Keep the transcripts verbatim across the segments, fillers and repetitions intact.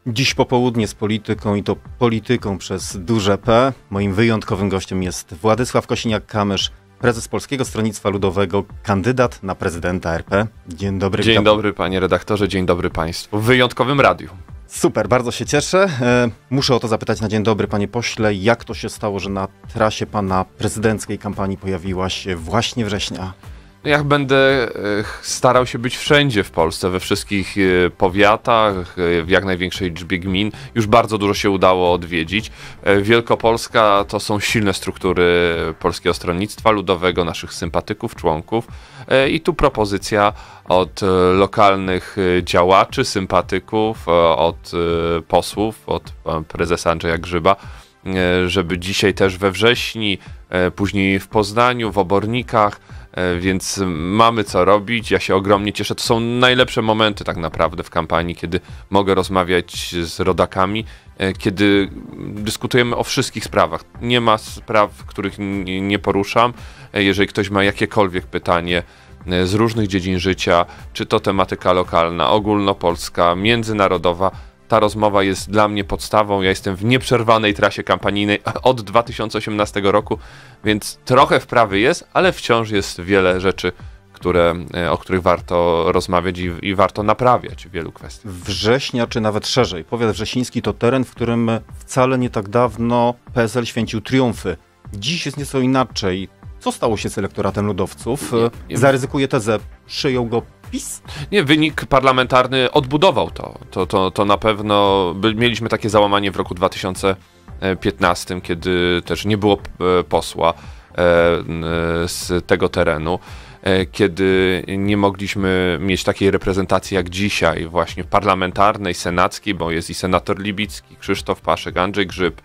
Dziś popołudnie z polityką i to polityką przez duże P. Moim wyjątkowym gościem jest Władysław Kosiniak-Kamysz, prezes Polskiego Stronnictwa Ludowego, kandydat na prezydenta R P. Dzień dobry. Dzień dobry panie redaktorze, dzień dobry państwu. W wyjątkowym radiu. Super, bardzo się cieszę. E, muszę o to zapytać na dzień dobry, panie pośle. Jak to się stało, że na trasie pana prezydenckiej kampanii pojawiła się właśnie września? Ja będę starał się być wszędzie w Polsce, we wszystkich powiatach, w jak największej liczbie gmin. Już bardzo dużo się udało odwiedzić. Wielkopolska to są silne struktury Polskiego Stronnictwa Ludowego, naszych sympatyków, członków. I tu propozycja od lokalnych działaczy, sympatyków, od posłów, od prezesa Andrzeja Grzyba, żeby dzisiaj też we wrześni, później w Poznaniu, w Obornikach, więc mamy co robić. Ja się ogromnie cieszę. To są najlepsze momenty tak naprawdę w kampanii, kiedy mogę rozmawiać z rodakami, kiedy dyskutujemy o wszystkich sprawach. Nie ma spraw, których nie poruszam. Jeżeli ktoś ma jakiekolwiek pytanie z różnych dziedzin życia, czy to tematyka lokalna, ogólnopolska, międzynarodowa, ta rozmowa jest dla mnie podstawą. Ja jestem w nieprzerwanej trasie kampanijnej od dwa tysiące osiemnastego roku, więc trochę wprawy jest, ale wciąż jest wiele rzeczy, które, o których warto rozmawiać i, i warto naprawiać w wielu kwestiach. Września, czy nawet szerzej, powiat wrzesiński to teren, w którym wcale nie tak dawno P S L święcił triumfy. Dziś jest nieco inaczej. Co stało się z elektoratem ludowców? Nie, nie, Zaryzykuję tezę, przyjął go PiS? Nie, wynik parlamentarny odbudował to. To, to, to na pewno by, mieliśmy takie załamanie w roku dwa tysiące piętnastym, kiedy też nie było posła z tego terenu, kiedy nie mogliśmy mieć takiej reprezentacji jak dzisiaj, właśnie parlamentarnej, senackiej, bo jest i senator Libicki, Krzysztof Paszek, Andrzej Grzyb,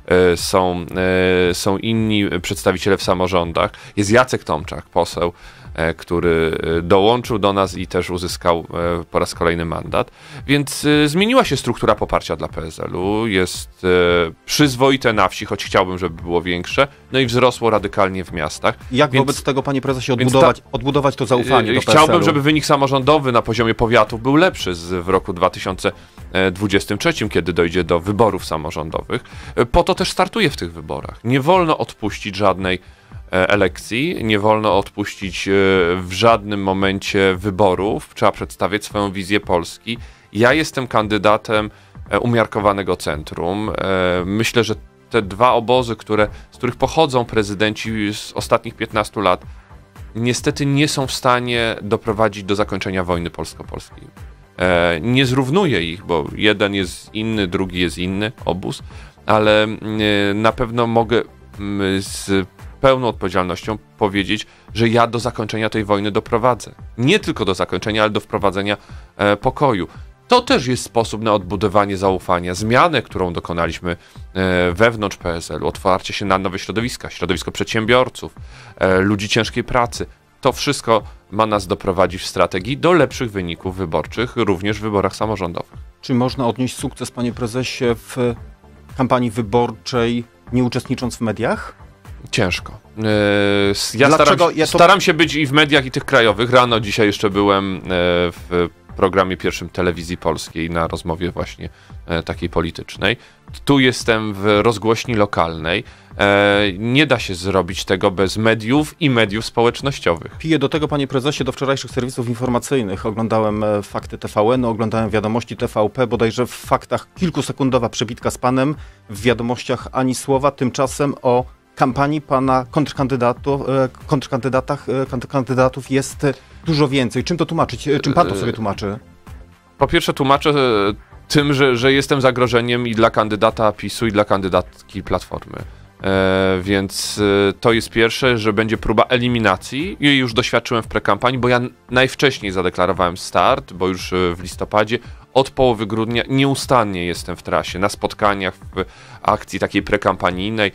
są, są inni przedstawiciele w samorządach. Jest Jacek Tomczak, poseł, który dołączył do nas i też uzyskał po raz kolejny mandat. Więc zmieniła się struktura poparcia dla P S L-u. Jest przyzwoite na wsi, choć chciałbym, żeby było większe. No i wzrosło radykalnie w miastach. Jak więc, wobec tego, panie prezesie, odbudować, ta, odbudować to zaufanie do P S L-u? Chciałbym, żeby wynik samorządowy na poziomie powiatów był lepszy z, w roku dwa tysiące dwudziestym trzecim, kiedy dojdzie do wyborów samorządowych. Po to też startuję w tych wyborach. Nie wolno odpuścić żadnej elekcji, nie wolno odpuścić w żadnym momencie wyborów, trzeba przedstawiać swoją wizję Polski. Ja jestem kandydatem umiarkowanego centrum. Myślę, że te dwa obozy, które, z których pochodzą prezydenci z ostatnich piętnastu lat, niestety nie są w stanie doprowadzić do zakończenia wojny polsko-polskiej. Nie zrównuję ich, bo jeden jest inny, drugi jest inny obóz, ale na pewno mogę z pełną odpowiedzialnością powiedzieć, że ja do zakończenia tej wojny doprowadzę. Nie tylko do zakończenia, ale do wprowadzenia e, pokoju. To też jest sposób na odbudowanie zaufania, zmianę, którą dokonaliśmy e, wewnątrz P S L-u, otwarcie się na nowe środowiska, środowisko przedsiębiorców, e, ludzi ciężkiej pracy. To wszystko ma nas doprowadzić w strategii do lepszych wyników wyborczych, również w wyborach samorządowych. Czy można odnieść sukces, panie prezesie, w kampanii wyborczej, nie uczestnicząc w mediach? Ciężko. Ja staram, ja to... staram się być i w mediach, i tych krajowych. Rano dzisiaj jeszcze byłem w programie pierwszym Telewizji Polskiej na rozmowie właśnie takiej politycznej. Tu jestem w rozgłośni lokalnej. Nie da się zrobić tego bez mediów i mediów społecznościowych. Piję do tego, panie prezesie, do wczorajszych serwisów informacyjnych. Oglądałem Fakty T V N, oglądałem Wiadomości T V P, bodajże w Faktach kilkusekundowa przebitka z panem, w Wiadomościach ani słowa, tymczasem o kampanii pana kontrkandydatów, kontrkandydatach, kontrkandydatów jest dużo więcej. Czym to tłumaczyć? Czym pan to sobie tłumaczy? Po pierwsze tłumaczę tym, że, że jestem zagrożeniem i dla kandydata PiS-u, i dla kandydatki Platformy. E, więc to jest pierwsze, że będzie próba eliminacji. I już doświadczyłem w prekampanii, bo ja najwcześniej zadeklarowałem start, bo już w listopadzie, od połowy grudnia nieustannie jestem w trasie, na spotkaniach, w akcji takiej prekampanijnej.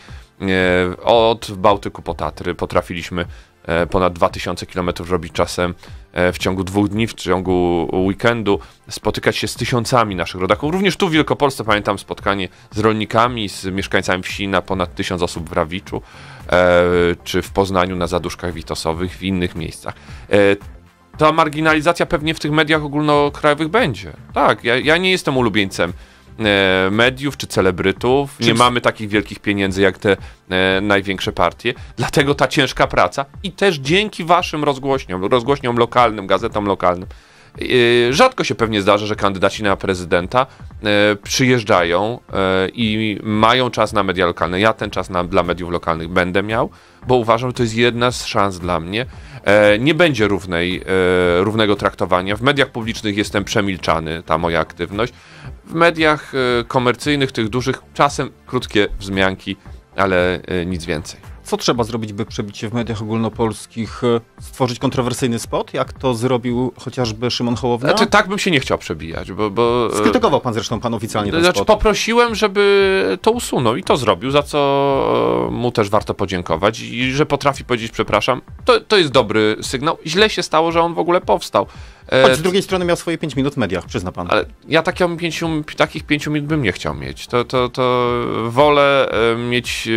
Od Bałtyku po Tatry potrafiliśmy ponad dwa tysiące kilometrów robić czasem w ciągu dwóch dni, w ciągu weekendu, spotykać się z tysiącami naszych rodaków. Również tu w Wielkopolsce pamiętam spotkanie z rolnikami, z mieszkańcami wsi na ponad tysiąc osób w Rawiczu, czy w Poznaniu na Zaduszkach Witosowych, w innych miejscach. Ta marginalizacja pewnie w tych mediach ogólnokrajowych będzie. Tak, ja, ja nie jestem ulubieńcem e, mediów czy celebrytów, nie mamy takich wielkich pieniędzy jak te e, największe partie, dlatego ta ciężka praca i też dzięki waszym rozgłośniom, rozgłośniom lokalnym, gazetom lokalnym. Rzadko się pewnie zdarza, że kandydaci na prezydenta e, przyjeżdżają e, i mają czas na media lokalne. Ja ten czas na, dla mediów lokalnych będę miał, bo uważam, że to jest jedna z szans dla mnie. E, nie będzie równej, e, równego traktowania. W mediach publicznych jestem przemilczany, ta moja aktywność. W mediach e, komercyjnych, tych dużych, czasem krótkie wzmianki, ale e, nic więcej. Co trzeba zrobić, by przebić się w mediach ogólnopolskich? Stworzyć kontrowersyjny spot, jak to zrobił chociażby Szymon Hołownia? Znaczy, tak bym się nie chciał przebijać, bo... bo Skrytykował pan zresztą pan oficjalnie ten znaczy, spot. Poprosiłem, żeby to usunął i to zrobił, za co mu też warto podziękować i że potrafi powiedzieć przepraszam. To, to jest dobry sygnał. Źle się stało, że on w ogóle powstał. Choć z drugiej strony miał swoje pięć minut w mediach, przyzna pan. Ale ja takiego pięciu, takich pięciu minut bym nie chciał mieć. To, to, to wolę mieć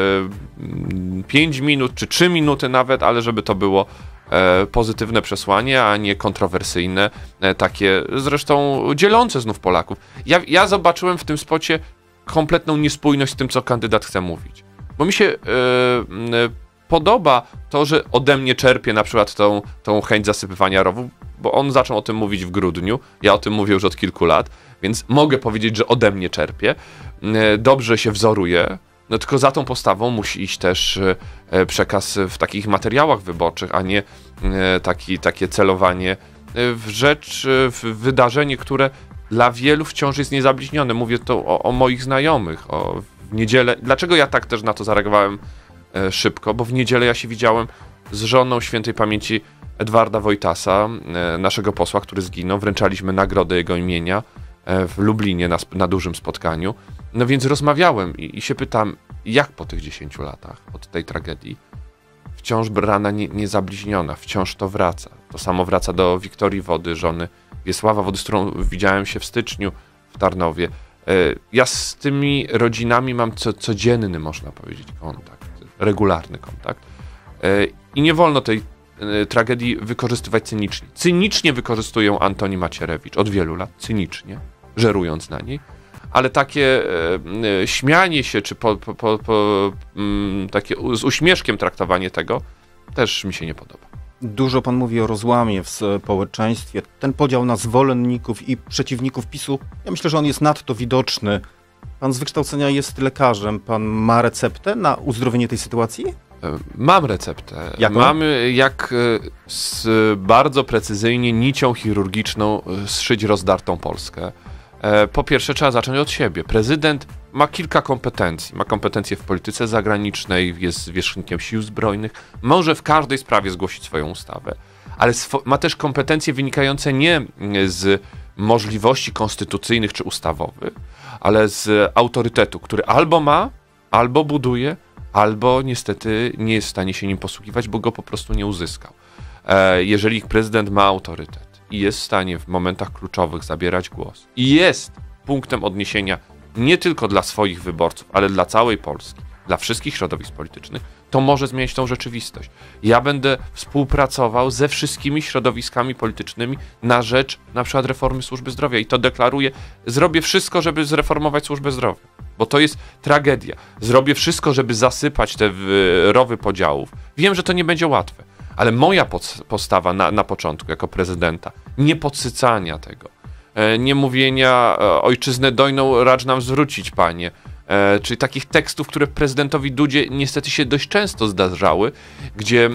pięć minut, czy trzy minuty nawet, ale żeby to było pozytywne przesłanie, a nie kontrowersyjne, takie zresztą dzielące znów Polaków. Ja, ja zobaczyłem w tym spocie kompletną niespójność z tym, co kandydat chce mówić. Bo mi się yy, yy, podoba to, że ode mnie czerpie na przykład tą, tą chęć zasypywania rowów, bo on zaczął o tym mówić w grudniu, ja o tym mówię już od kilku lat, więc mogę powiedzieć, że ode mnie czerpie. Yy, dobrze się wzoruje. No tylko za tą postawą musi iść też przekaz w takich materiałach wyborczych, a nie taki, takie celowanie w rzecz, w wydarzenie, które dla wielu wciąż jest niezabliźnione. Mówię to o, o moich znajomych, o w niedzielę. Dlaczego ja tak też na to zareagowałem szybko? Bo w niedzielę ja się widziałem z żoną świętej pamięci Edwarda Wojtasa, naszego posła, który zginął. Wręczaliśmy nagrodę jego imienia w Lublinie na, na dużym spotkaniu. No więc rozmawiałem i, i się pytam, jak po tych dziesięciu latach od tej tragedii wciąż rana nie, niezabliźniona, wciąż to wraca. To samo wraca do Wiktorii Wody, żony Wiesława Wody, z którą widziałem się w styczniu w Tarnowie. Ja z tymi rodzinami mam co, codzienny, można powiedzieć, kontakt, regularny kontakt. I nie wolno tej tragedii wykorzystywać cynicznie. Cynicznie wykorzystują Antoni Macierewicz od wielu lat, cynicznie, żerując na niej. Ale takie e, e, śmianie się, czy po, po, po, po, m, takie z uśmieszkiem traktowanie tego też mi się nie podoba. Dużo pan mówi o rozłamie w społeczeństwie. Ten podział na zwolenników i przeciwników PiSu, ja myślę, że on jest nadto widoczny. Pan z wykształcenia jest lekarzem. Pan ma receptę na uzdrowienie tej sytuacji? Mam receptę. Jaką? Mamy jak z bardzo precyzyjnie nicią chirurgiczną zszyć rozdartą Polskę. Po pierwsze, trzeba zacząć od siebie. Prezydent ma kilka kompetencji. Ma kompetencje w polityce zagranicznej, jest zwierzchnikiem sił zbrojnych, może w każdej sprawie zgłosić swoją ustawę, ale ma też kompetencje wynikające nie z możliwości konstytucyjnych czy ustawowych, ale z autorytetu, który albo ma, albo buduje, albo niestety nie jest w stanie się nim posługiwać, bo go po prostu nie uzyskał. Jeżeli prezydent ma autorytet i jest w stanie w momentach kluczowych zabierać głos i jest punktem odniesienia nie tylko dla swoich wyborców, ale dla całej Polski, dla wszystkich środowisk politycznych, to może zmienić tą rzeczywistość. Ja będę współpracował ze wszystkimi środowiskami politycznymi na rzecz na przykład reformy służby zdrowia i to deklaruję, zrobię wszystko, żeby zreformować służbę zdrowia, bo to jest tragedia. Zrobię wszystko, żeby zasypać te rowy podziałów. Wiem, że to nie będzie łatwe, ale moja postawa na, na początku jako prezydenta, nie podsycania tego, nie mówienia ojczyznę dojną racz nam zwrócić, panie, czyli takich tekstów, które prezydentowi Dudzie niestety się dość często zdarzały, gdzie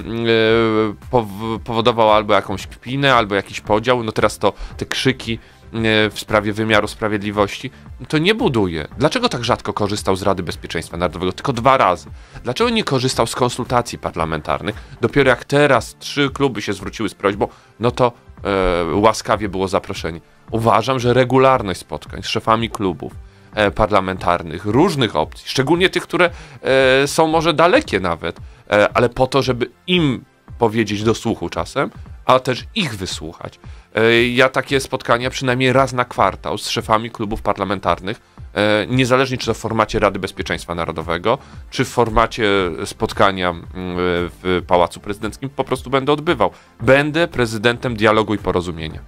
powodował albo jakąś kpinę, albo jakiś podział, no teraz to te krzyki w sprawie wymiaru sprawiedliwości, to nie buduje. Dlaczego tak rzadko korzystał z Rady Bezpieczeństwa Narodowego? Tylko dwa razy. Dlaczego nie korzystał z konsultacji parlamentarnych? Dopiero jak teraz trzy kluby się zwróciły z prośbą, no to e, łaskawie było zaproszenie. Uważam, że regularność spotkań z szefami klubów e, parlamentarnych, różnych opcji, szczególnie tych, które e, są może dalekie nawet, e, ale po to, żeby im powiedzieć do słuchu czasem, a też ich wysłuchać. Ja takie spotkania przynajmniej raz na kwartał z szefami klubów parlamentarnych, niezależnie czy to w formacie Rady Bezpieczeństwa Narodowego, czy w formacie spotkania w Pałacu Prezydenckim, po prostu będę odbywał. Będę prezydentem dialogu i porozumienia.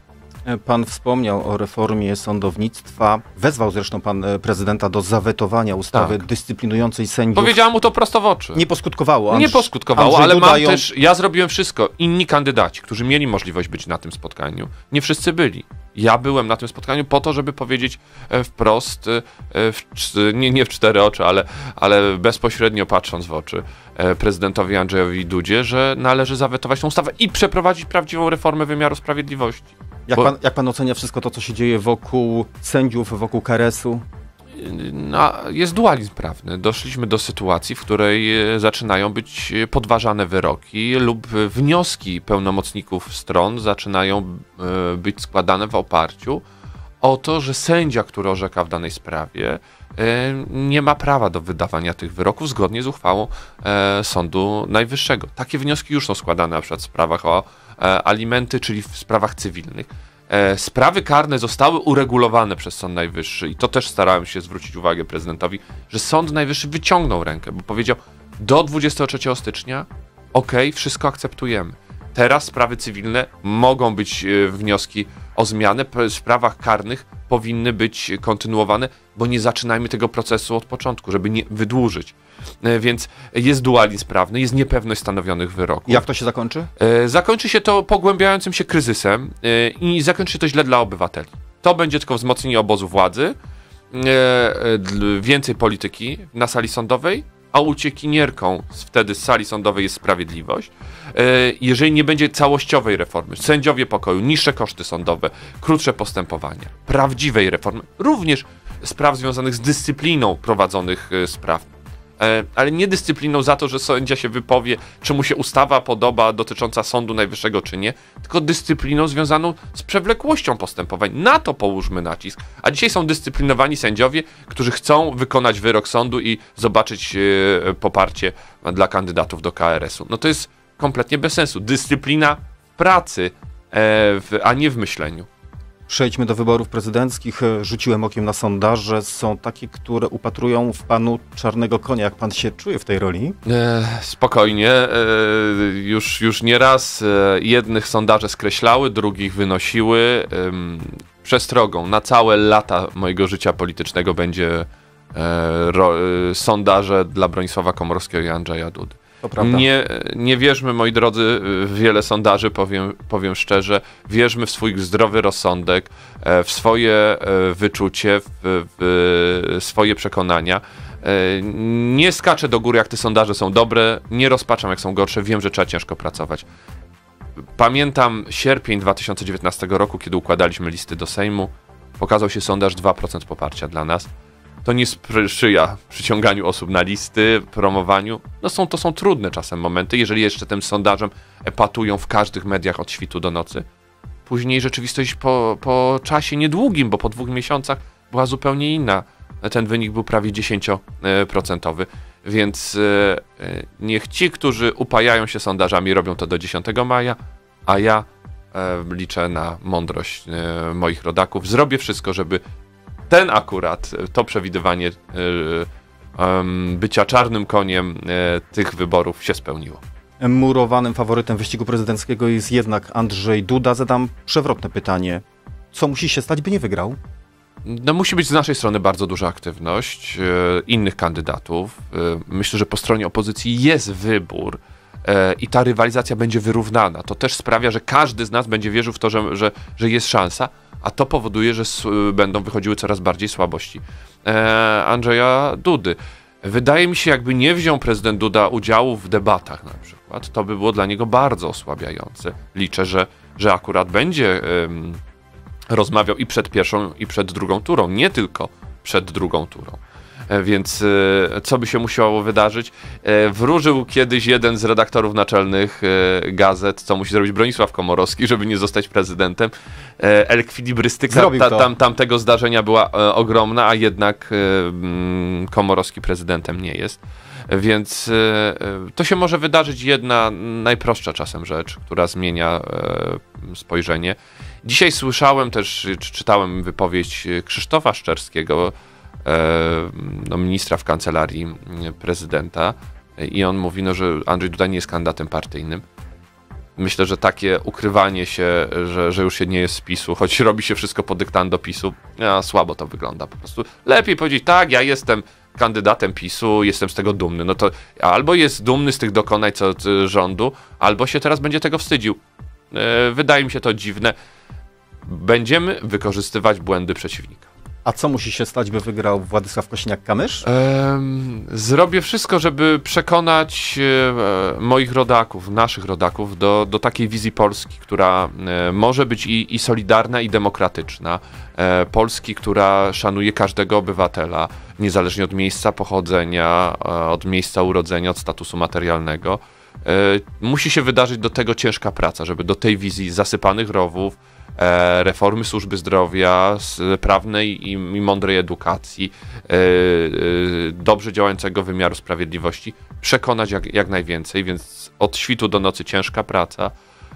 Pan wspomniał o reformie sądownictwa. Wezwał zresztą pan prezydenta do zawetowania ustawy tak. dyscyplinującej sędziów. Powiedziałem mu to prosto w oczy. Nie poskutkowało. Andrz... Nie poskutkowało, Andrzej ale Duda mam ją... też, ja zrobiłem wszystko. Inni kandydaci, którzy mieli możliwość być na tym spotkaniu, nie wszyscy byli. Ja byłem na tym spotkaniu po to, żeby powiedzieć wprost, w, nie, nie w cztery oczy, ale, ale bezpośrednio patrząc w oczy prezydentowi Andrzejowi Dudzie, że należy zawetować tę ustawę i przeprowadzić prawdziwą reformę wymiaru sprawiedliwości. Jak, Bo... pan, jak pan ocenia wszystko to, co się dzieje wokół sędziów, wokół K R S-u? No, jest dualizm prawny. Doszliśmy do sytuacji, w której zaczynają być podważane wyroki lub wnioski pełnomocników stron zaczynają być składane w oparciu o to, że sędzia, który orzeka w danej sprawie, nie ma prawa do wydawania tych wyroków zgodnie z uchwałą Sądu Najwyższego. Takie wnioski już są składane na przykład w sprawach o alimenty, czyli w sprawach cywilnych. Sprawy karne zostały uregulowane przez Sąd Najwyższy i to też starałem się zwrócić uwagę prezydentowi, że Sąd Najwyższy wyciągnął rękę, bo powiedział do dwudziestego trzeciego stycznia okej, wszystko akceptujemy. Teraz sprawy cywilne mogą być wnioski o zmianę, w sprawach karnych powinny być kontynuowane, bo nie zaczynajmy tego procesu od początku, żeby nie wydłużyć. Więc jest dualizm prawny, jest niepewność stanowionych wyroków. Jak to się zakończy? Zakończy się to pogłębiającym się kryzysem i zakończy się to źle dla obywateli. To będzie tylko wzmocnienie obozu władzy, więcej polityki na sali sądowej, a uciekinierką wtedy z sali sądowej jest sprawiedliwość. Jeżeli nie będzie całościowej reformy, sędziowie pokoju, niższe koszty sądowe, krótsze postępowania, prawdziwej reformy, również spraw związanych z dyscypliną prowadzonych spraw, ale nie dyscypliną za to, że sędzia się wypowie, czy mu się ustawa podoba dotycząca Sądu Najwyższego, czy nie, tylko dyscypliną związaną z przewlekłością postępowań. Na to połóżmy nacisk. A dzisiaj są dyscyplinowani sędziowie, którzy chcą wykonać wyrok sądu i zobaczyć e, poparcie dla kandydatów do K R S-u. No to jest kompletnie bez sensu. Dyscyplina w pracy, e, w, a nie w myśleniu. Przejdźmy do wyborów prezydenckich. Rzuciłem okiem na sondaże. Są takie, które upatrują w panu czarnego konia. Jak pan się czuje w tej roli? E, spokojnie. E, już, już nieraz e, jednych sondaże skreślały, drugich wynosiły. E, przestrogą na całe lata mojego życia politycznego będzie e, ro, e, sondaże dla Bronisława Komorowskiego i Andrzeja Dudy. Nie, nie wierzmy, moi drodzy, w wiele sondaży, powiem, powiem szczerze. Wierzmy w swój zdrowy rozsądek, w swoje wyczucie, w, w swoje przekonania. Nie skaczę do góry, jak te sondaże są dobre, nie rozpaczam, jak są gorsze. Wiem, że trzeba ciężko pracować. Pamiętam sierpień dwa tysiące dziewiętnastego roku, kiedy układaliśmy listy do Sejmu. Pokazał się sondaż dwa procent poparcia dla nas. To nie sprzyja przyciąganiu osób na listy, promowaniu. No są, to są trudne czasem momenty, jeżeli jeszcze tym sondażem epatują w każdych mediach od świtu do nocy. Później rzeczywistość po, po czasie niedługim, bo po dwóch miesiącach była zupełnie inna. Ten wynik był prawie dziesięcioprocentowy, więc niech ci, którzy upajają się sondażami, robią to do dziesiątego maja, a ja liczę na mądrość moich rodaków. Zrobię wszystko, żeby ten akurat, to przewidywanie bycia czarnym koniem tych wyborów się spełniło. Murowanym faworytem wyścigu prezydenckiego jest jednak Andrzej Duda. Zadam przewrotne pytanie. Co musi się stać, by nie wygrał? No, musi być z naszej strony bardzo duża aktywność innych kandydatów. Myślę, że po stronie opozycji jest wybór i ta rywalizacja będzie wyrównana. To też sprawia, że każdy z nas będzie wierzył w to, że, że, że jest szansa, a to powoduje, że będą wychodziły coraz bardziej słabości e, Andrzeja Dudy. Wydaje mi się, jakby nie wziął prezydent Duda udziału w debatach na przykład, to by było dla niego bardzo osłabiające. Liczę, że, że akurat będzie ym, rozmawiał i przed pierwszą, i przed drugą turą, nie tylko przed drugą turą. Więc co by się musiało wydarzyć? Wróżył kiedyś jeden z redaktorów naczelnych gazet, co musi zrobić Bronisław Komorowski, żeby nie zostać prezydentem. Ekwilibrystyka ta, tam, tamtego zdarzenia była ogromna, a jednak Komorowski prezydentem nie jest. Więc to się może wydarzyć jedna najprostsza czasem rzecz, która zmienia spojrzenie. Dzisiaj słyszałem też, czytałem wypowiedź Krzysztofa Szczerskiego, no, ministra w kancelarii prezydenta, i on mówi, no, że Andrzej Duda nie jest kandydatem partyjnym. Myślę, że takie ukrywanie się, że, że już się nie jest z PiSu, choć robi się wszystko pod dyktando PiSu, ja, słabo to wygląda po prostu. Lepiej powiedzieć, tak, ja jestem kandydatem PiSu, jestem z tego dumny. No to albo jest dumny z tych dokonań co, rządu, albo się teraz będzie tego wstydził. Wydaje mi się to dziwne. Będziemy wykorzystywać błędy przeciwnika. A co musi się stać, by wygrał Władysław Kosiniak-Kamysz? Ehm, zrobię wszystko, żeby przekonać e, moich rodaków, naszych rodaków do, do takiej wizji Polski, która e, może być i, i solidarna, i demokratyczna. E, Polski, która szanuje każdego obywatela, niezależnie od miejsca pochodzenia, e, od miejsca urodzenia, od statusu materialnego. E, musi się wydarzyć do tego ciężka praca, żeby do tej wizji zasypanych rowów, reformy służby zdrowia, prawnej i, i mądrej edukacji, dobrze działającego wymiaru sprawiedliwości przekonać jak, jak najwięcej, więc od świtu do nocy ciężka praca,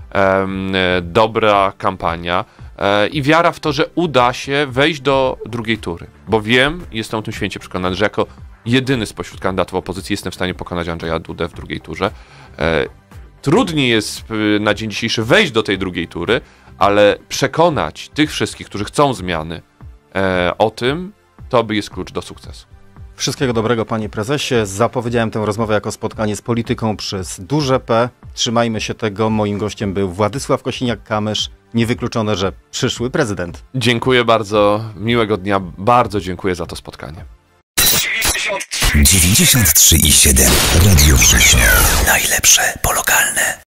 dobra kampania i wiara w to, że uda się wejść do drugiej tury, bo wiem, jestem o tym święcie przekonany, że jako jedyny spośród kandydatów opozycji jestem w stanie pokonać Andrzeja Dudę w drugiej turze. Trudniej jest na dzień dzisiejszy wejść do tej drugiej tury, ale przekonać tych wszystkich, którzy chcą zmiany e, o tym, to by jest klucz do sukcesu. Wszystkiego dobrego, panie prezesie. Zapowiedziałem tę rozmowę jako spotkanie z polityką przez duże P. Trzymajmy się tego. Moim gościem był Władysław Kosiniak-Kamysz. Niewykluczone, że przyszły prezydent. Dziękuję bardzo. Miłego dnia. Bardzo dziękuję za to spotkanie. dziewięćdziesiąt trzy i siedem Radio Września. Najlepsze po lokalne.